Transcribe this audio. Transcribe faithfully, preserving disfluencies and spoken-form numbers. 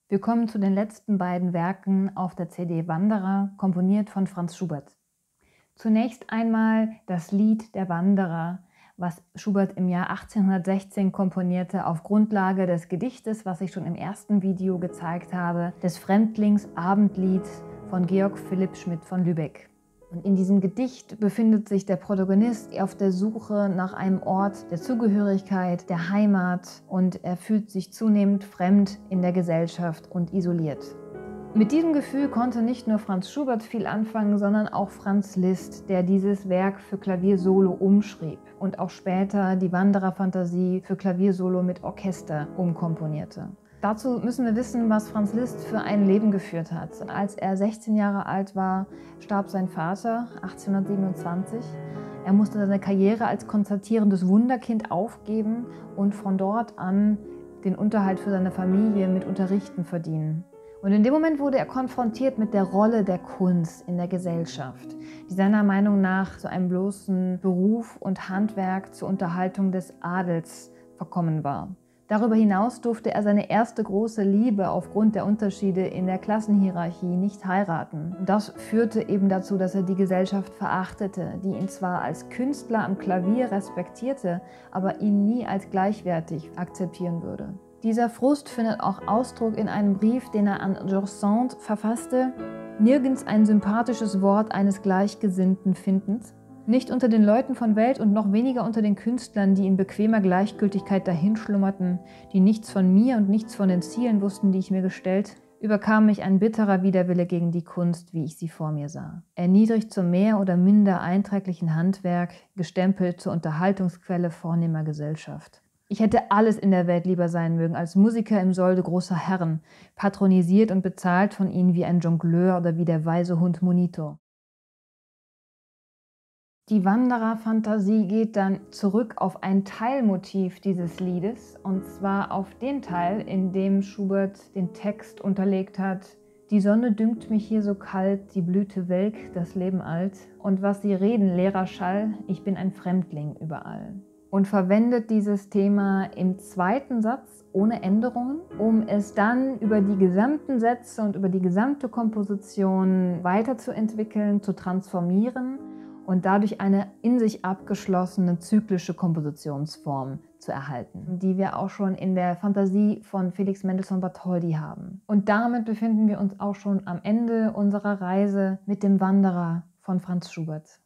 Wir kommen zu den letzten beiden Werken auf der C D Wanderer, komponiert von Franz Schubert. Zunächst einmal das Lied Der Wanderer, was Schubert im Jahr achtzehnhundertsechzehn komponierte auf Grundlage des Gedichtes, was ich schon im ersten Video gezeigt habe, des Fremdlings-Abendlieds von Georg Philipp Schmidt von Lübeck. Und in diesem Gedicht befindet sich der Protagonist auf der Suche nach einem Ort der Zugehörigkeit, der Heimat, und er fühlt sich zunehmend fremd in der Gesellschaft und isoliert. Mit diesem Gefühl konnte nicht nur Franz Schubert viel anfangen, sondern auch Franz Liszt, der dieses Werk für Klaviersolo umschrieb und auch später die Wanderer-Fantasie für Klaviersolo mit Orchester umkomponierte. Dazu müssen wir wissen, was Franz Liszt für ein Leben geführt hat. Als er sechzehn Jahre alt war, starb sein Vater achtzehnhundertsiebenundzwanzig. Er musste seine Karriere als konzertierendes Wunderkind aufgeben und von dort an den Unterhalt für seine Familie mit Unterrichten verdienen. Und in dem Moment wurde er konfrontiert mit der Rolle der Kunst in der Gesellschaft, die seiner Meinung nach zu einem bloßen Beruf und Handwerk zur Unterhaltung des Adels verkommen war. Darüber hinaus durfte er seine erste große Liebe aufgrund der Unterschiede in der Klassenhierarchie nicht heiraten. Das führte eben dazu, dass er die Gesellschaft verachtete, die ihn zwar als Künstler am Klavier respektierte, aber ihn nie als gleichwertig akzeptieren würde. Dieser Frust findet auch Ausdruck in einem Brief, den er an George Sand verfasste: Nirgends ein sympathisches Wort eines Gleichgesinnten findend, nicht unter den Leuten von Welt und noch weniger unter den Künstlern, die in bequemer Gleichgültigkeit dahinschlummerten, die nichts von mir und nichts von den Zielen wussten, die ich mir gestellt, überkam mich ein bitterer Widerwille gegen die Kunst, wie ich sie vor mir sah. Erniedrigt zum mehr oder minder einträglichen Handwerk, gestempelt zur Unterhaltungsquelle vornehmer Gesellschaft. Ich hätte alles in der Welt lieber sein mögen als Musiker im Solde großer Herren, patronisiert und bezahlt von ihnen wie ein Jongleur oder wie der weise Hund Munito. Die Wanderer-Fantasie geht dann zurück auf ein Teilmotiv dieses Liedes, und zwar auf den Teil, in dem Schubert den Text unterlegt hat: Die Sonne dünkt mich hier so kalt, die Blüte welk, das Leben alt, und was sie reden, leerer Schall, ich bin ein Fremdling überall. Und verwendet dieses Thema im zweiten Satz ohne Änderungen, um es dann über die gesamten Sätze und über die gesamte Komposition weiterzuentwickeln, zu transformieren und dadurch eine in sich abgeschlossene zyklische Kompositionsform zu erhalten, die wir auch schon in der Fantasie von Felix Mendelssohn Bartholdy haben. Und damit befinden wir uns auch schon am Ende unserer Reise mit dem Wanderer von Franz Schubert.